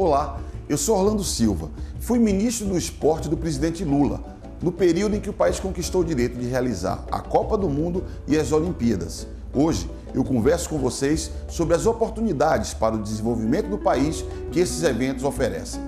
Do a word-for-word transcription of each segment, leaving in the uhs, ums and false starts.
Olá, eu sou Orlando Silva, fui ministro do Esporte do presidente Lula, no período em que o país conquistou o direito de realizar a Copa do Mundo e as Olimpíadas. Hoje, eu converso com vocês sobre as oportunidades para o desenvolvimento do país que esses eventos oferecem.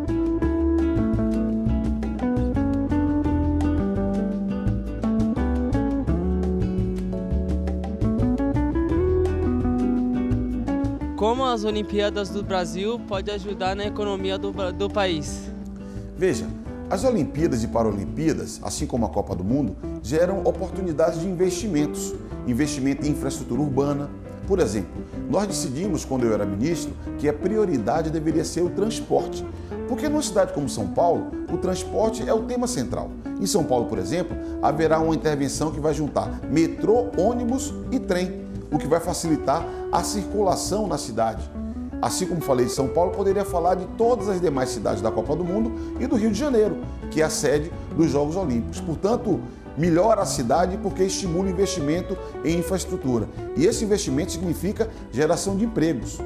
Como as Olimpíadas do Brasil podem ajudar na economia do, do país? Veja, as Olimpíadas e Paralimpíadas, assim como a Copa do Mundo, geram oportunidades de investimentos, investimento em infraestrutura urbana. Por exemplo, nós decidimos, quando eu era ministro, que a prioridade deveria ser o transporte, porque numa cidade como São Paulo, o transporte é o tema central. Em São Paulo, por exemplo, haverá uma intervenção que vai juntar metrô, ônibus e trem, o que vai facilitar a circulação na cidade. Assim como falei de São Paulo, poderia falar de todas as demais cidades da Copa do Mundo e do Rio de Janeiro, que é a sede dos Jogos Olímpicos. Portanto, melhora a cidade porque estimula o investimento em infraestrutura. E esse investimento significa geração de empregos.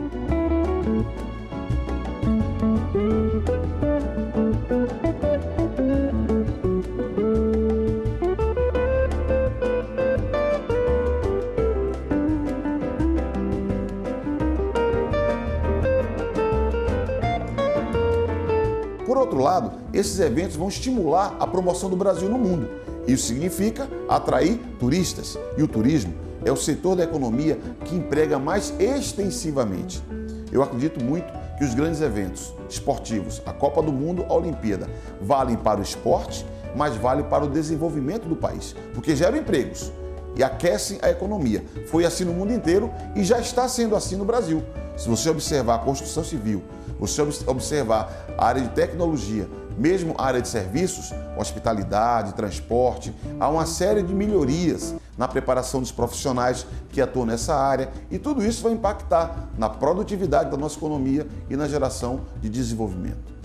Por outro lado, esses eventos vão estimular a promoção do Brasil no mundo. Isso significa atrair turistas. E o turismo é o setor da economia que emprega mais extensivamente. Eu acredito muito que os grandes eventos esportivos, a Copa do Mundo, a Olimpíada, valem para o esporte, mas valem para o desenvolvimento do país, porque geram empregos e aquecem a economia. Foi assim no mundo inteiro e já está sendo assim no Brasil. Se você observar a construção civil, você observar a área de tecnologia, mesmo a área de serviços, hospitalidade, transporte, há uma série de melhorias na preparação dos profissionais que atuam nessa área e tudo isso vai impactar na produtividade da nossa economia e na geração de desenvolvimento.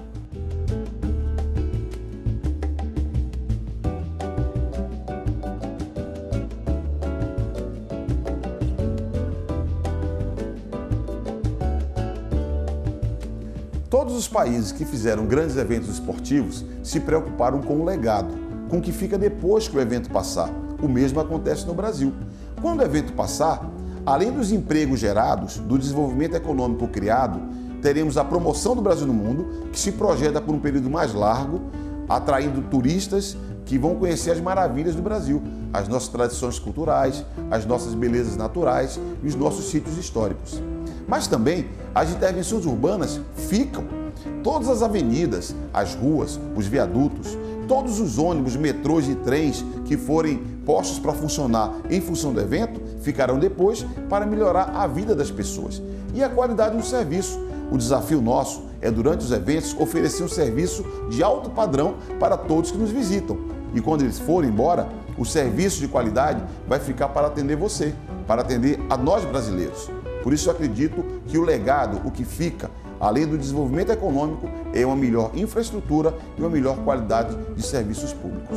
Todos os países que fizeram grandes eventos esportivos se preocuparam com o legado, com o que fica depois que o evento passar. O mesmo acontece no Brasil. Quando o evento passar, além dos empregos gerados, do desenvolvimento econômico criado, teremos a promoção do Brasil no mundo, que se projeta por um período mais largo, atraindo turistas que vão conhecer as maravilhas do Brasil, as nossas tradições culturais, as nossas belezas naturais e os nossos sítios históricos. Mas também as intervenções urbanas ficam. Todas as avenidas, as ruas, os viadutos, todos os ônibus, metrôs e trens que forem postos para funcionar em função do evento, ficarão depois para melhorar a vida das pessoas e a qualidade do serviço. O desafio nosso é, durante os eventos, oferecer um serviço de alto padrão para todos que nos visitam. E quando eles forem embora, o serviço de qualidade vai ficar para atender você, para atender a nós brasileiros. Por isso eu acredito que o legado, o que fica, além do desenvolvimento econômico, é uma melhor infraestrutura e uma melhor qualidade de serviços públicos.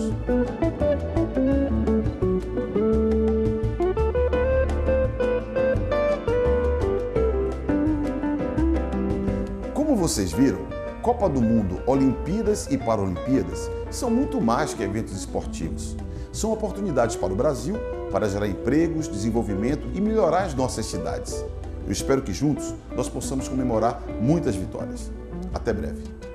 Como vocês viram, Copa do Mundo, Olimpíadas e Paralimpíadas são muito mais que eventos esportivos. São oportunidades para o Brasil, para gerar empregos, desenvolvimento e melhorar as nossas cidades. Eu espero que juntos nós possamos comemorar muitas vitórias. Até breve.